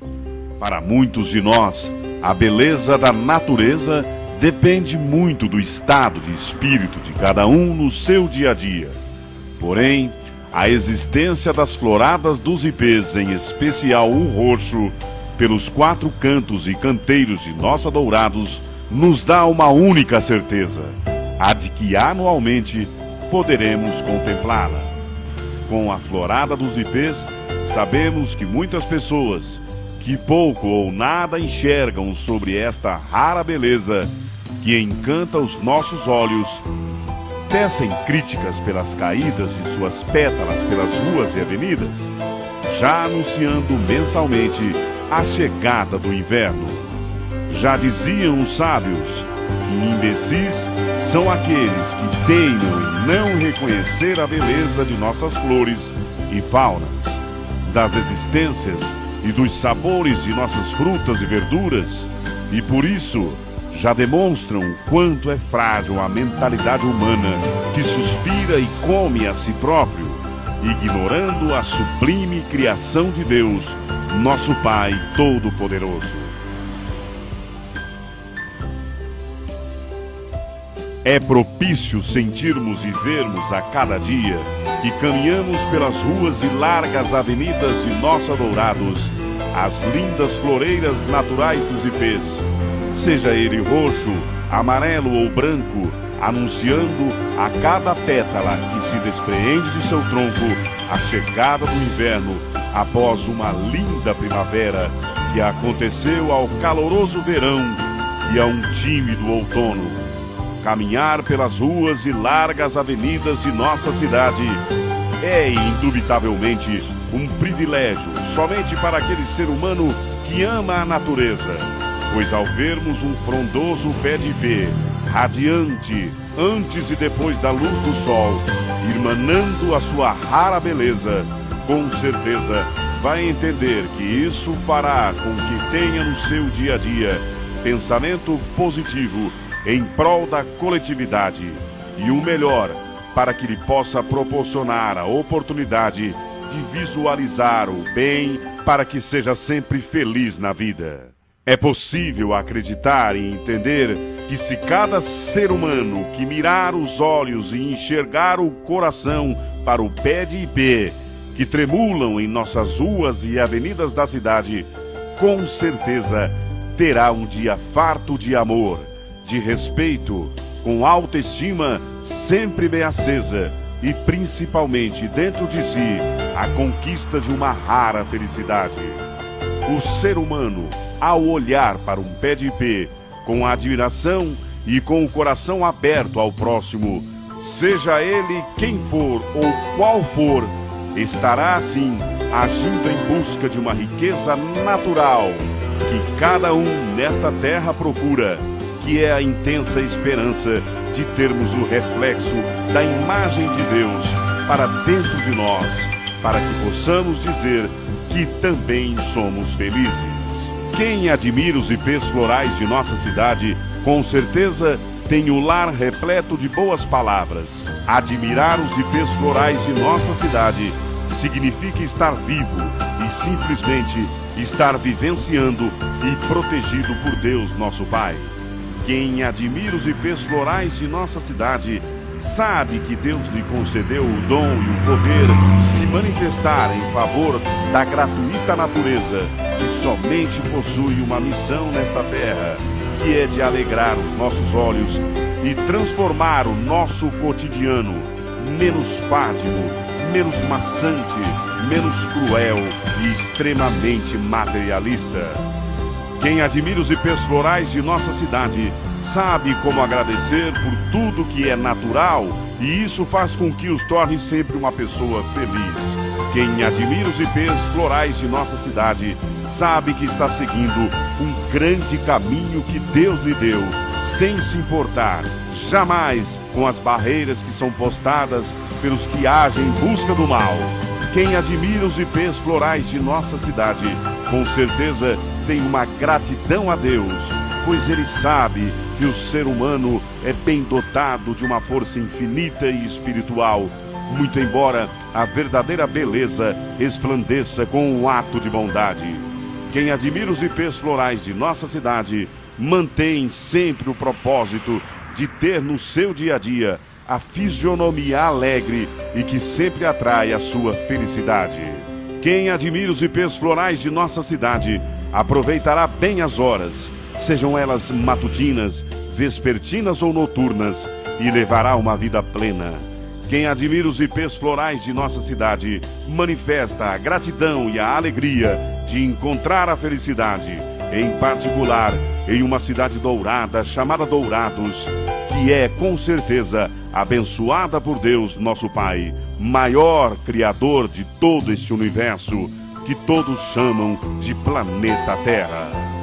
Para muitos de nós, a beleza da natureza depende muito do estado de espírito de cada um no seu dia a dia. Porém, a existência das floradas dos ipês, em especial o roxo, pelos 4 cantos e canteiros de Nossa Dourados, nos dá uma única certeza: a de que anualmente poderemos contemplá-la. Com a florada dos ipês, sabemos que muitas pessoas, que pouco ou nada enxergam sobre esta rara beleza que encanta os nossos olhos, tecem críticas pelas caídas de suas pétalas pelas ruas e avenidas, já anunciando mensalmente a chegada do inverno. Já diziam os sábios que imbecis são aqueles que teimam em não reconhecer a beleza de nossas flores e faunas, das existências e dos sabores de nossas frutas e verduras, e por isso já demonstram o quanto é frágil a mentalidade humana que suspira e come a si próprio, ignorando a sublime criação de Deus, nosso Pai Todo-Poderoso. É propício sentirmos e vermos a cada dia que caminhamos pelas ruas e largas avenidas de Nossa Dourados as lindas floreiras naturais dos ipês, seja ele roxo, amarelo ou branco, anunciando a cada pétala que se despreende de seu tronco a chegada do inverno após uma linda primavera que aconteceu ao caloroso verão e a um tímido outono. Caminhar pelas ruas e largas avenidas de nossa cidade é indubitavelmente um privilégio somente para aquele ser humano que ama a natureza, pois ao vermos um frondoso pé de ipê, radiante antes e depois da luz do sol, irmanando a sua rara beleza, com certeza vai entender que isso fará com que tenha no seu dia a dia pensamento positivo em prol da coletividade e o melhor para que lhe possa proporcionar a oportunidade de visualizar o bem para que seja sempre feliz na vida. É possível acreditar e entender que se cada ser humano que mirar os olhos e enxergar o coração para o pé de ipê que tremulam em nossas ruas e avenidas da cidade, com certeza terá um dia farto de amor, de respeito, com autoestima sempre bem acesa e principalmente dentro de si a conquista de uma rara felicidade. O ser humano, ao olhar para um pé de ipê com admiração e com o coração aberto ao próximo, seja ele quem for ou qual for, estará assim agindo em busca de uma riqueza natural que cada um nesta terra procura, que é a intensa esperança de termos o reflexo da imagem de Deus para dentro de nós, para que possamos dizer que também somos felizes. Quem admira os ipês florais de nossa cidade, com certeza tem o lar repleto de boas palavras. Admirar os ipês florais de nossa cidade significa estar vivo e simplesmente estar vivenciando e protegido por Deus, nosso Pai. Quem admira os ipês florais de nossa cidade sabe que Deus lhe concedeu o dom e o poder de se manifestar em favor da gratuita natureza, que somente possui uma missão nesta terra, que é de alegrar os nossos olhos e transformar o nosso cotidiano menos fádigo, menos maçante, menos cruel e extremamente materialista. Quem admira os ipês florais de nossa cidade sabe como agradecer por tudo que é natural, e isso faz com que os torne sempre uma pessoa feliz. Quem admira os ipês florais de nossa cidade sabe que está seguindo um grande caminho que Deus lhe deu, sem se importar jamais com as barreiras que são postadas pelos que agem em busca do mal. Quem admira os ipês florais de nossa cidade, com certeza tem uma gratidão a Deus, pois ele sabe que o ser humano é bem dotado de uma força infinita e espiritual, muito embora a verdadeira beleza resplandeça com um ato de bondade. Quem admira os ipês florais de nossa cidade mantém sempre o propósito de ter no seu dia a dia a fisionomia alegre e que sempre atrai a sua felicidade. Quem admira os ipês florais de nossa cidade aproveitará bem as horas, sejam elas matutinas, vespertinas ou noturnas, e levará uma vida plena. Quem admira os ipês florais de nossa cidade manifesta a gratidão e a alegria de encontrar a felicidade, em particular em uma cidade dourada chamada Dourados, que é com certeza abençoada por Deus, nosso Pai, maior criador de todo este universo que todos chamam de planeta Terra.